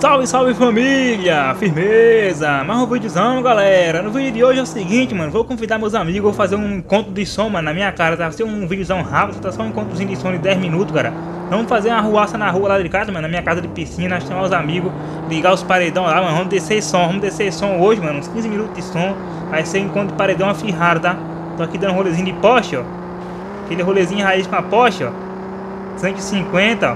Salve, salve família! Firmeza! Mais um videozão, galera. No vídeo de hoje é o seguinte, mano. Vou convidar meus amigos, vou fazer um encontro de som, mano, na minha cara. Tá? Vai ser um videozão rápido, tá só um encontrozinho de som de 10 minutos, cara. Vamos fazer uma arruaça na rua lá de casa, mano, na minha casa de piscina. Chamar os amigos, ligar os paredão lá, mano. Vamos descer som hoje, mano. Uns 15 minutos de som. Vai ser um encontro de paredão afirrado, tá? Tô aqui dando um rolezinho de poste, ó. Aquele rolezinho raiz pra poste, ó. 150, ó.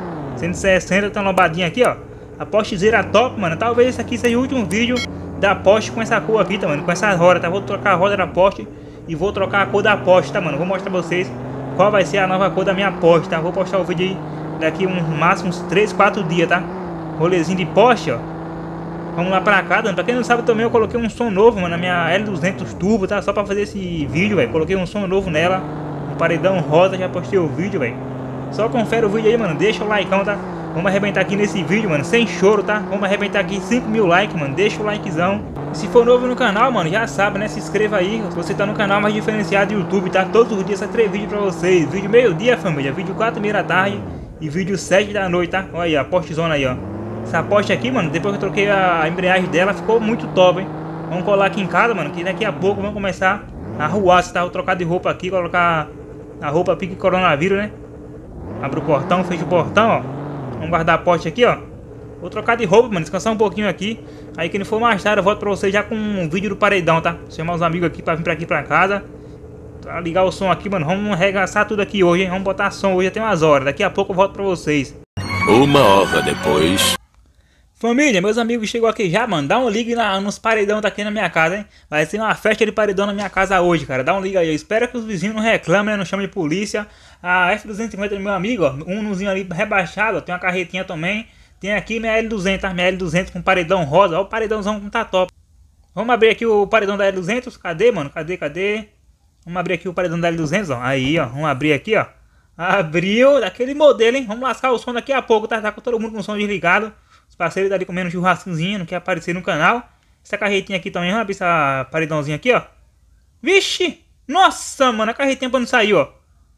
160, tá lombadinha aqui, ó. A postezeira top, mano. Talvez esse aqui seja o último vídeo da poste com essa cor aqui, tá, mano? Com essa roda, tá? Vou trocar a roda da poste e vou trocar a cor da poste, tá, mano? Vou mostrar pra vocês qual vai ser a nova cor da minha poste, tá? Vou postar o vídeo aí daqui máximo uns 3, 4 dias, tá? Rolezinho de poste, ó. Vamos lá pra cá, mano. Pra quem não sabe também, eu coloquei um som novo, mano, na minha L200 Turbo, tá? Só pra fazer esse vídeo, velho. Coloquei um som novo nela. Um paredão rosa, já postei o vídeo, velho. Só confere o vídeo aí, mano. Deixa o likeão, tá? Vamos arrebentar aqui nesse vídeo, mano, sem choro, tá? Vamos arrebentar aqui 5.000 likes, mano. Deixa o likezão. E se for novo no canal, mano, já sabe, né? Se inscreva aí. Se você tá no canal mais diferenciado do YouTube, tá? Todos os dias sai 3 vídeos pra vocês. Vídeo meio-dia, família. Vídeo 4h30 da tarde. E vídeo 7 da noite, tá? Olha aí, a postezona aí, ó. Essa poste aqui, mano, depois que eu troquei a embreagem dela, ficou muito top, hein? Vamos colar aqui em casa, mano, que daqui a pouco vamos começar a arruar, tá? Vou trocar de roupa aqui, colocar a roupa pique coronavírus, né? Abre o portão, fecha o portão, ó. Vamos guardar a poste aqui, ó. Vou trocar de roupa, mano, descansar um pouquinho aqui. Aí quando for mais tarde eu volto pra vocês já com um vídeo do paredão, tá? Chamar os amigos aqui pra vir pra aqui pra casa. Pra ligar o som aqui, mano. Vamos arregaçar tudo aqui hoje, hein? Vamos botar som hoje até umas horas. Daqui a pouco eu volto pra vocês. 1 hora depois. Família, meus amigos chegou aqui já, mano. Dá um ligue nos paredão daqui na minha casa, hein? Vai ser uma festa de paredão na minha casa hoje, cara. Dá um ligue aí. Eu espero que os vizinhos não reclamem, né? Não chamem de polícia. A F250 do meu amigo, ó. Um nozinho ali rebaixado, ó. Tem uma carretinha também. Tem aqui minha L200, tá? Minha L200 com paredão rosa. Ó, o paredãozão como tá top. Vamos abrir aqui o paredão da L200. Cadê, mano? Cadê? Vamos abrir aqui o paredão da L200, ó. Aí, ó. Vamos abrir aqui, ó. Abriu daquele modelo, hein? Vamos lascar o som daqui a pouco, tá? Tá com todo mundo com o som desligado. Os parceiros dali comendo um churrascozinho, não quer aparecer no canal. Essa carretinha aqui também, vamos abrir essa paredãozinha aqui, ó. Vixe! Nossa, mano, a carretinha não saiu, ó.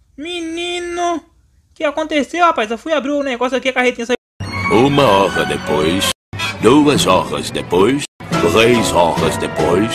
Menino! O que aconteceu, rapaz? Eu fui abrir o negócio aqui, a carretinha saiu. 1 hora depois. 2 horas depois. 3 horas depois.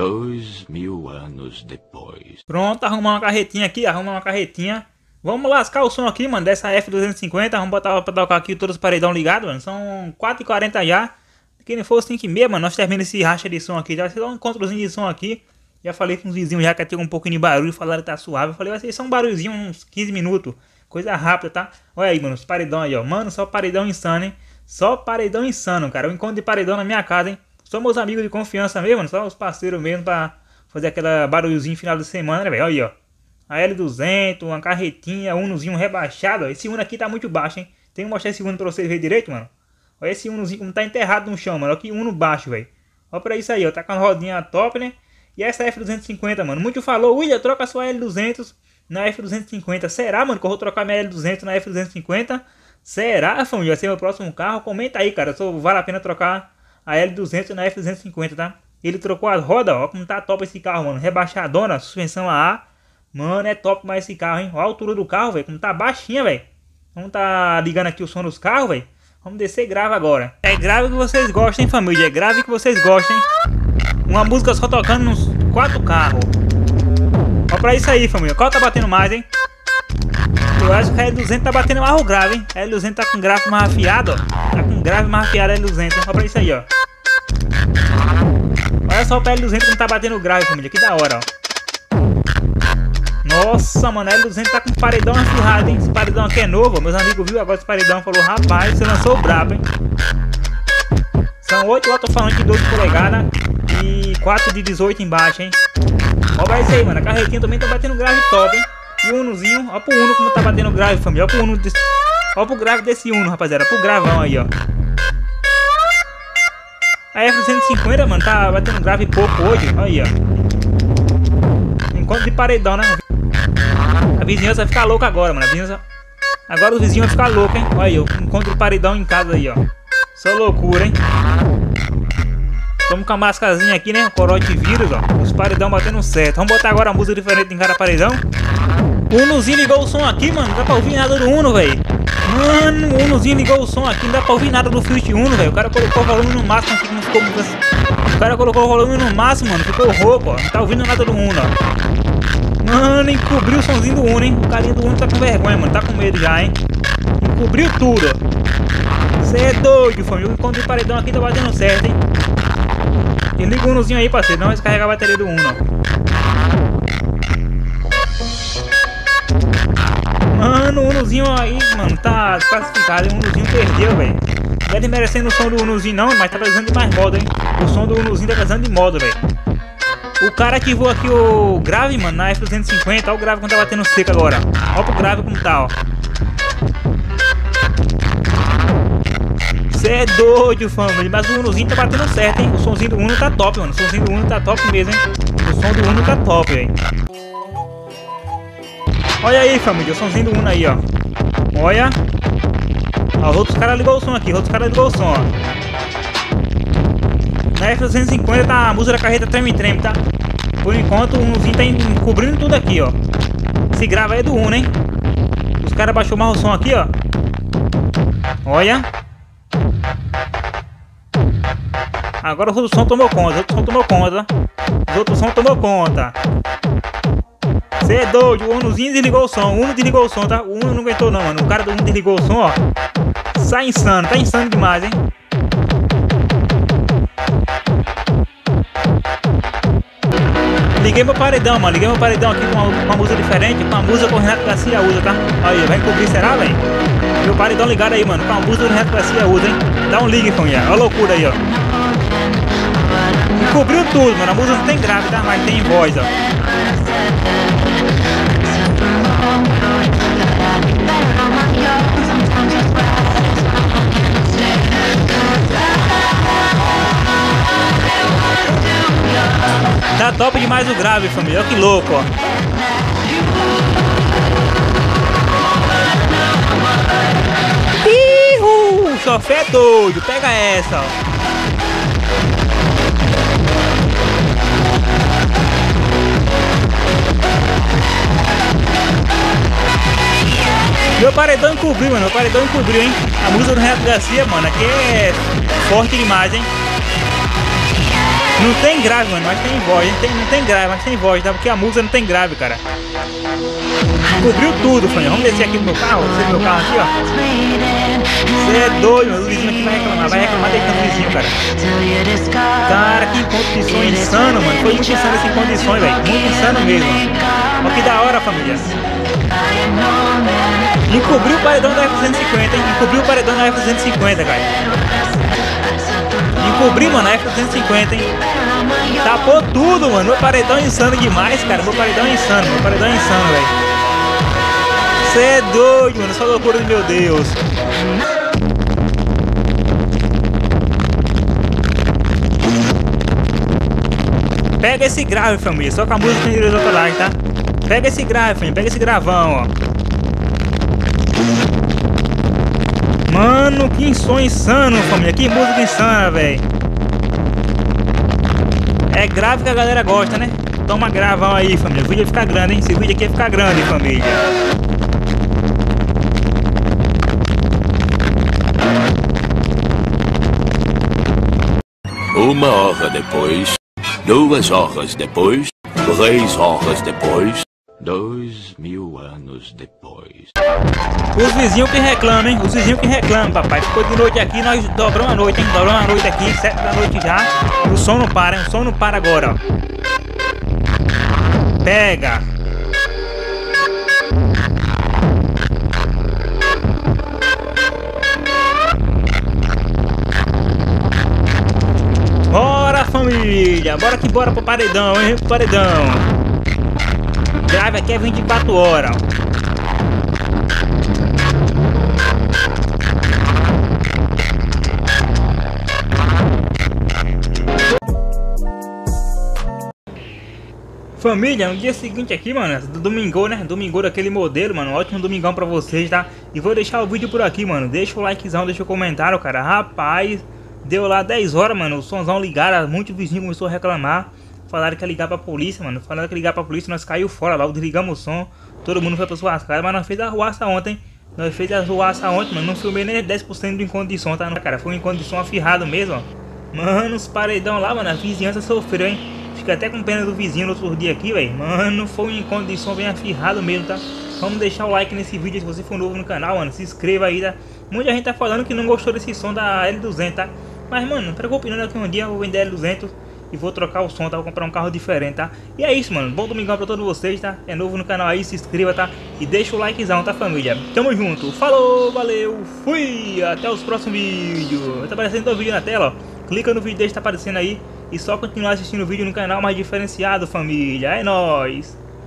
2000 anos depois. Pronto, arrumar uma carretinha aqui, arrumar uma carretinha. Vamos lascar o som aqui, mano, dessa F250. Vamos botar pra tocar aqui todos os paredão ligados, mano. São 4h40 já. Que nem for 5h30, mano, nós terminamos esse racha de som aqui. Já vai ser um encontrozinho de som aqui. Já falei com os vizinhos já que tem um pouquinho de barulho. Falaram que tá suave. Eu falei, vai ser só um barulhozinho, uns 15 minutos. Coisa rápida, tá? Olha aí, mano, os paredão aí, ó. Mano, só paredão insano, hein? Só paredão insano, cara. O encontro de paredão na minha casa, hein? Só meus amigos de confiança mesmo, mano. Só os parceiros mesmo pra fazer aquela barulhozinho final de semana, né, velho? Olha aí, ó. A L200, uma carretinha, Unozinho rebaixado, ó. Esse Uno aqui tá muito baixo, hein? Tem que mostrar esse Uno pra vocês verem direito, mano. Olha esse Unozinho como tá enterrado no chão, mano. Olha que Uno baixo, velho. Olha pra isso aí, ó. Tá com a rodinha top, né? E essa F250, mano. Muito falou, William, troca a sua L200 na F250. Será, mano, que eu vou trocar minha L200 na F250? Será, família? Vai ser meu próximo carro? Comenta aí, cara. Se vale a pena trocar a L200 na F250, tá? Ele trocou as rodas, ó. Como tá top esse carro, mano. Rebaixadona, suspensão AA. Mano, é top mais esse carro, hein? Olha a altura do carro, velho. Como tá baixinha, velho. Vamos tá ligando aqui o som dos carros, velho. Vamos descer grave agora. É grave que vocês gostem, hein, família? É grave que vocês gostem, hein? Uma música só tocando nos 4 carros. Olha pra isso aí, família. Qual tá batendo mais, hein? Eu acho que a L200 tá batendo mais o grave, hein? A L200 tá com grave mais afiado, ó. Tá com grave mais afiado a L200. Olha pra isso aí, ó. Olha só pra L200 como tá batendo grave, família. Que da hora, ó. Nossa, mano, a L200 tá com paredão afirrado, hein? Esse paredão aqui é novo, meus amigos viram agora esse paredão. Falou, rapaz, você lançou brabo, hein? São 8 alto-falantes de 12 polegadas e 4 de 18 embaixo, hein? Olha isso aí, mano, a carretinha também tá batendo grave top, hein? E o Unozinho, olha pro Uno como tá batendo grave, família. Olha pro Uno, olha pro grave desse Uno, rapaziada, pro gravão aí, ó. A F250, mano, tá batendo grave pouco hoje, olha aí, ó. Enquanto de paredão, né? A vizinhança vai ficar louca agora, mano. Agora os vizinhos vão ficar loucos, hein? Olha aí, eu encontro o paredão em casa aí, ó. Só loucura, hein? Estamos com a máscarazinha aqui, né? Corote vírus, ó. Os paredão batendo certo. Vamos botar agora uma música diferente em cada paredão. O Unozinho ligou o som aqui, mano. Não dá pra ouvir nada do Uno, velho. Mano, o Unozinho ligou o som aqui, não dá pra ouvir nada do Fiat Uno, velho. O cara colocou o volume no máximo aqui, não ficou muito assim. O cara colocou o volume no máximo, mano, ficou rouco, ó. Não tá ouvindo nada do Uno, ó. Mano, encobriu o somzinho do Uno, hein. O carinha do Uno tá com vergonha, mano, tá com medo já, hein. Encobriu tudo, ó. Cê é doido, família. Enquanto o paredão aqui tá batendo certo, hein. E liga o Unozinho aí, parceiro, não vai descarregar a bateria do Uno, ó. Mano, o Unozinho aí, mano, tá classificado, hein? O Unozinho perdeu, velho. Não é desmerecendo o som do Unozinho não, mas tá precisando de mais modo, hein? O som do Unozinho tá precisando de modo, velho. O cara ativou aqui o grave, mano, na F250. Olha o grave quando tá batendo seco agora. Olha pro grave como tá, ó. Cê é doido, família. Mas o Unozinho tá batendo certo, hein? O somzinho do Uno tá top, mano. O somzinho do Uno tá top mesmo, hein? O som do Uno tá top, velho. Olha aí, família, o somzinho do Uno aí, ó. Olha. Ó, os outros caras ligou o som aqui, os outros caras ligou o som, ó. Na F250 tá a música da carreta treme-treme, tá? Por enquanto o Unozinho tá encobrindo tudo aqui, ó. Esse grave aí é do Uno, hein? Os caras baixou mais o som aqui, ó. Olha. Agora o outro som tomou conta, o outro som tomou conta. Os outros som tomou conta. Cê é doido, o Unozinho desligou o som, o Uno desligou o som, tá? O Uno não aguentou não, mano. O cara do Uno desligou o som, ó. Sai insano, tá insano demais, hein? Liguei meu paredão, mano. Liguei meu paredão aqui com uma música diferente, com a música que o Renato Garcia usa, tá? Aí, vai encobrir, será, velho? Meu paredão ligado aí, mano, com a música do Renato Garcia usa, hein? Dá um ligue, família. Olha a loucura aí, ó. Encobriu tudo, mano. A música não tem grave, tá? Mas tem voz, ó. Tá top demais o grave, família. Olha que louco, ó. Ihu! O chofé é doido. Pega essa, ó. Meu paredão encobriu, mano. Meu paredão encobriu, hein. A música do Renato Garcia, mano, aqui é forte demais, hein. Não tem grave, mano, mas tem voz. Não tem grave, mas tem voz, tá? Porque a música não tem grave, cara. Cobriu tudo, família. Vamos descer aqui no meu carro. Descer no meu carro aqui, ó. Você é doido, mano. O vizinho aqui vai reclamar. Vai reclamar deitando o vizinho, cara. Cara, que encontro de som insano, mano. Foi muito insano esse encontro de som, velho. Muito insano mesmo. Olha que da hora, família. Encobriu o paredão da F250, hein? Encobriu o paredão da F250, cara. Encobri, mano, a F250, hein? Tapou tudo, mano. Meu paredão é insano demais, cara. Meu paredão é insano, velho. Cê é doido, mano. Só loucura de meu Deus. Pega esse grave, família. Só com a música tem direito autorais, tá? Pega esse grave, família. Pega esse gravão, ó. Mano, que som insano, família. Que música insana, velho. É grave que a galera gosta, né? Toma gravão aí, família. O vídeo vai ficar grande, hein? Esse vídeo aqui vai ficar grande, família. Uma hora depois, 2 horas depois, 3 horas depois, 2000 anos depois. Os vizinhos que reclamam, hein? Os vizinhos que reclamam, papai. Ficou de noite aqui, nós dobramos a noite, hein? Dobramos a noite aqui, 7 da noite já. O som não para, hein? O som não para agora, ó. Pega! Bora, família! Bora que bora pro paredão, hein? Pro paredão! Grave aqui é 24 horas, ó. Família, no dia seguinte aqui, mano, do domingo, né? Domingo daquele modelo, mano. Ótimo domingão pra vocês, tá? E vou deixar o vídeo por aqui, mano. Deixa o likezão, deixa o comentário, cara. Rapaz, deu lá 10 horas, mano. O somzão ligado, muito vizinho começou a reclamar. Falaram que ia ligar pra polícia, mano. Falaram que ia ligar pra polícia, nós caiu fora lá. Desligamos o som. Todo mundo foi pra suas casas, mas nós fez a arruaça ontem. Nós fez a zoaça ontem, mano. Não filmei nem 10% do encontro de som, tá? Cara, foi um encontro de som afirrado mesmo, ó. Mano, os paredão lá, mano. A vizinhança sofreu, hein? Fica até com pena do vizinho no outro dia aqui, velho. Mano, foi um encontro de som bem afirrado mesmo, tá? Vamos deixar o like nesse vídeo se você for novo no canal, mano. Se inscreva aí, tá? Muita gente tá falando que não gostou desse som da L200, tá? Mas, mano, não preocupe não, que um dia eu vou vender a L200 e vou trocar o som, tá? Vou comprar um carro diferente, tá? E é isso, mano. Bom domingão pra todos vocês, tá? É novo no canal aí, se inscreva, tá? E deixa o likezão, tá, família? Tamo junto. Falou, valeu, fui! Até os próximos vídeos. Tá aparecendo o vídeo na tela, ó. Clica no vídeo desse que tá aparecendo aí. E só continuar assistindo o vídeo no canal mais diferenciado, família. É nóis!